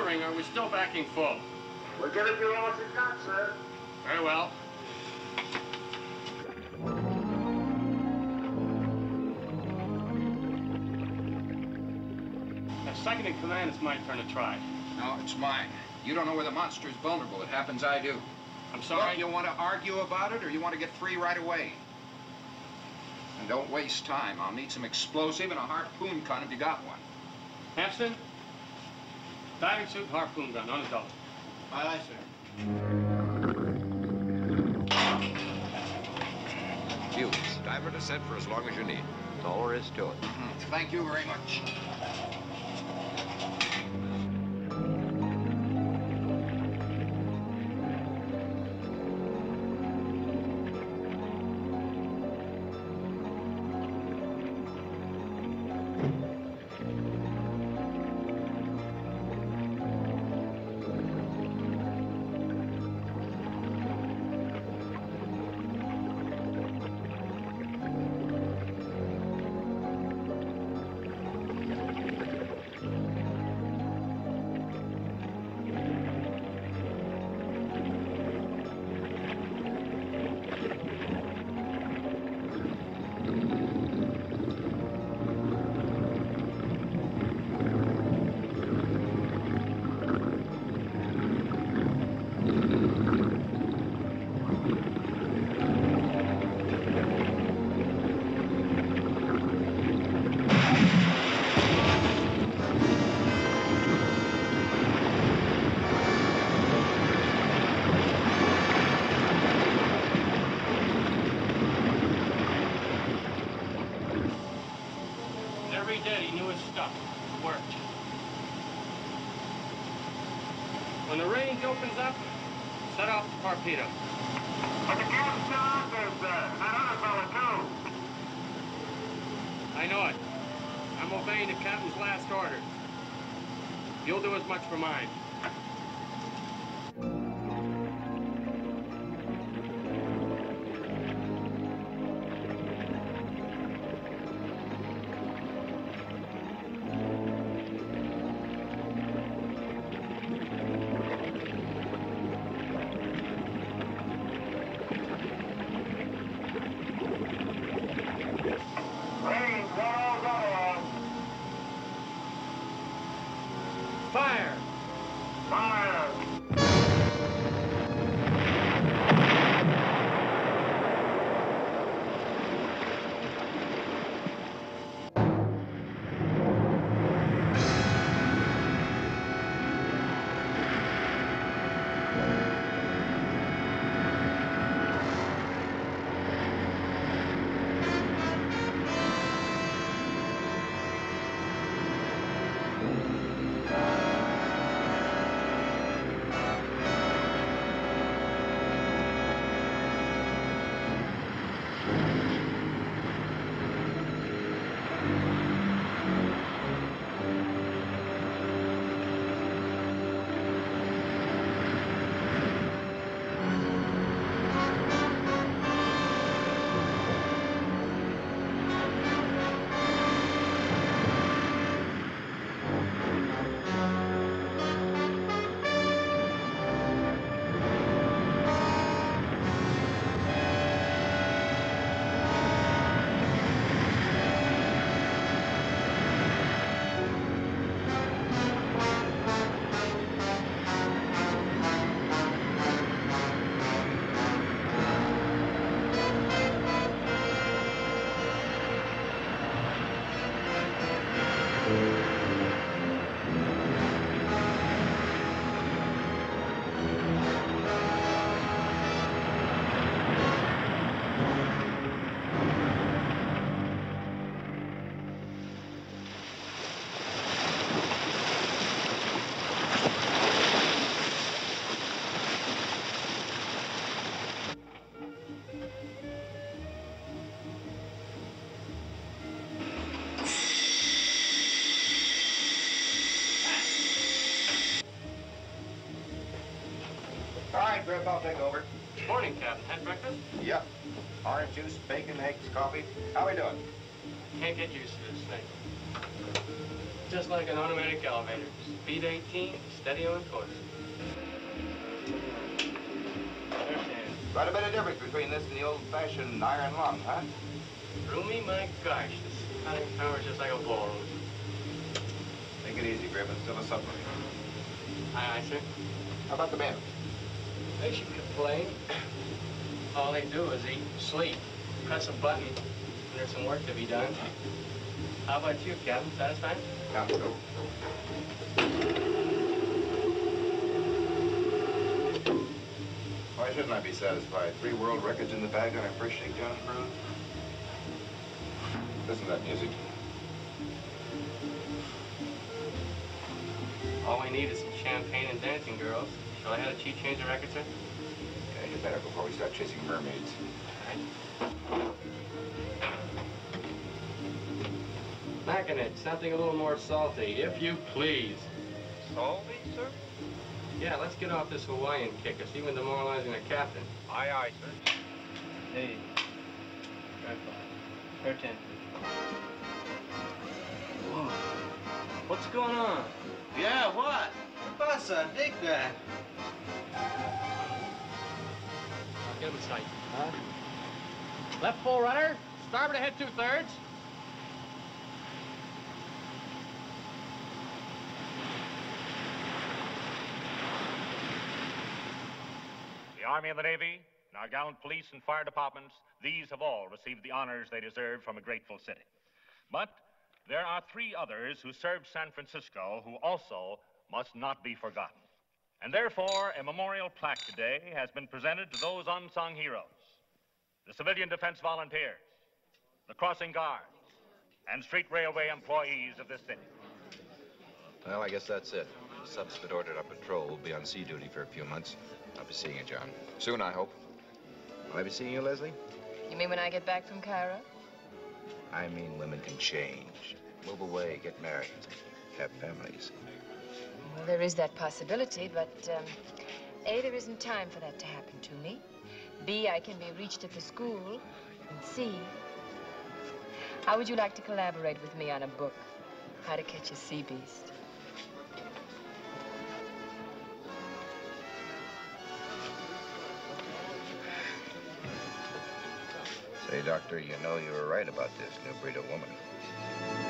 firing, or are we still backing full? We'll give it you all you've got, sir. Very well. Now, second in command, it's my turn to try. No, it's mine. You don't know where the monster's vulnerable. It happens I do. I'm sorry? Look, you want to argue about it, or you want to get free right away? And don't waste time. I'll need some explosive and a harpoon gun if you got one. Hampson, diving suit, harpoon gun, on a double. Aye, aye, sir. Fuse. Diver to set for as long as you need. That's all there is to it. Thank you very much. When the range opens up, set off the torpedo. But the cap's still out there, sir. And that other fella, too. I know it. I'm obeying the captain's last orders. You'll do as much for mine. Fire! Fire! All right, Grip, I'll take over. Morning, Captain. Had breakfast? Yep. Orange juice, bacon, eggs, coffee. How we doing? Can't get used to this thing. Just like an automatic elevator. Speed 18, steady on course. Quite a bit of difference between this and the old-fashioned iron lung, huh? Roomy, my gosh, this cutting power is just like a ballroom. Take it easy, Grib. It's still a submarine. Aye, sir. How about the men? They should complain. All they do is eat, sleep, press a button, and there's some work to be done. How about you, Captain? Satisfied? Count go. Why shouldn't I be satisfied? 3 world records in the bag on our first shakedown cruise? Listen to that music. All we need is some champagne and dancing girls. Shall I have a cheap change of record, sir? Yeah, you better before we start chasing mermaids. Mackinac, something a little more salty, if you please. Salty, sir? Yeah, let's get off this Hawaiian kick. It's even demoralizing the captain. Aye, aye, sir. Hey, grandfather, her 10. Whoa, what's going on? Yeah, what? Pasa, dig that. Get him in sight. Huh? Left full rudder, starboard ahead 2/3. The Army and the Navy, and our gallant police and fire departments, these have all received the honors they deserve from a grateful city. But there are 3 others who served San Francisco who also must not be forgotten. And therefore, a memorial plaque today has been presented to those unsung heroes: the Civilian Defense Volunteers, the Crossing Guards, and street railway employees of this city. Well, I guess that's it. The sub's been ordered up patrol. We'll be on sea duty for a few months. I'll be seeing you, John. Soon, I hope. Will I be seeing you, Leslie? You mean when I get back from Cairo? I mean, women can change. Move away, get married, have families. Well, there is that possibility, but A, there isn't time for that to happen to me. B, I can be reached at the school. And C, how would you like to collaborate with me on a book? How to Catch a Sea Beast. Say, Doctor, you know you were right about this new breed of woman.